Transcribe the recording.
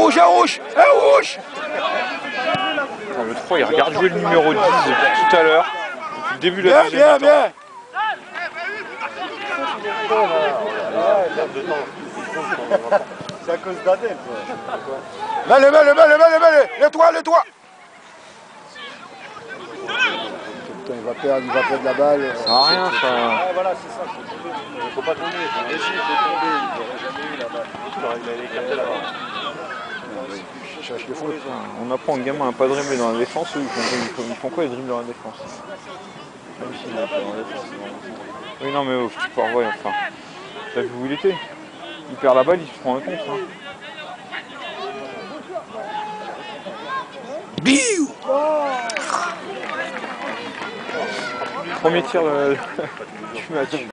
rouge, un rouge, un rouge. Attends, le 3 il regarde jouer le numéro 10 depuis tout à l'heure, depuis le début de la deuxième mi-temps. Bien. C'est à cause d'Adèle. Mets-le, les toits. Putain, il va perdre la balle. Ça sert à rien ça. Ah, voilà, c'est ça. Il ne faut pas tomber. Mais si, il faut tomber. Il n'aurait jamais eu la balle. Il allait capter la balle. Je cherche les fautes. On apprend aux gamins à pas dribbler dans la défense, eux ils font quoi, ils dribblent dans la défense? Même s'ils n'ont pas dans la défense, c'est vraiment ça. Oui non mais oh, tu peux revoir, enfin. T'as vu où il était? Il perd la balle, il se prend un compte. Hein. Biou. Premier tir du match.